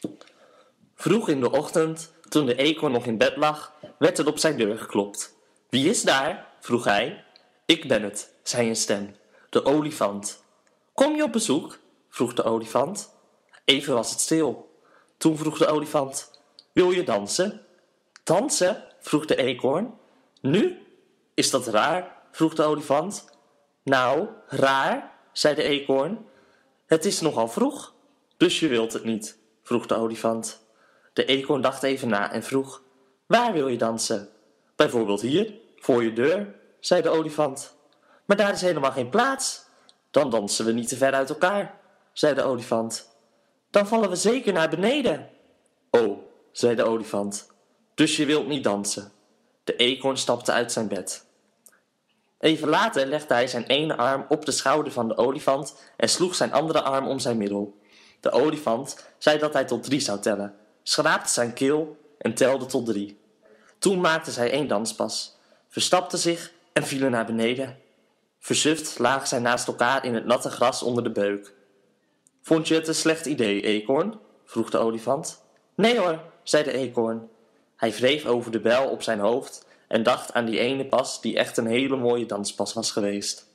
Vroeg in de ochtend, toen de eekhoorn nog in bed lag, werd er op zijn deur geklopt. Wie is daar? Vroeg hij. Ik ben het, zei een stem. De olifant. Kom je op bezoek? Vroeg de olifant. Even was het stil. Toen vroeg de olifant. Wil je dansen? Dansen? Vroeg de eekhoorn. Nu? Is dat raar? Vroeg de olifant. Nou, raar, zei de eekhoorn. Het is nogal vroeg. Dus je wilt het niet? Vroeg de olifant. De eekhoorn dacht even na en vroeg. Waar wil je dansen? Bijvoorbeeld hier, voor je deur, zei de olifant. Maar daar is helemaal geen plaats. Dan dansen we niet te ver uit elkaar, zei de olifant. Dan vallen we zeker naar beneden. Oh, zei de olifant. Dus je wilt niet dansen. De eekhoorn stapte uit zijn bed. Even later legde hij zijn ene arm op de schouder van de olifant en sloeg zijn andere arm om zijn middel. De olifant zei dat hij tot 3 zou tellen, schraapte zijn keel en telde tot 3. Toen maakten zij 1 danspas, verstapten zich en vielen naar beneden. Versuft lagen zij naast elkaar in het natte gras onder de beuk. Vond je het een slecht idee, eekhoorn? Vroeg de olifant. Nee hoor, zei de eekhoorn. Hij wreef over de bijl op zijn hoofd en dacht aan die ene pas die echt een hele mooie danspas was geweest.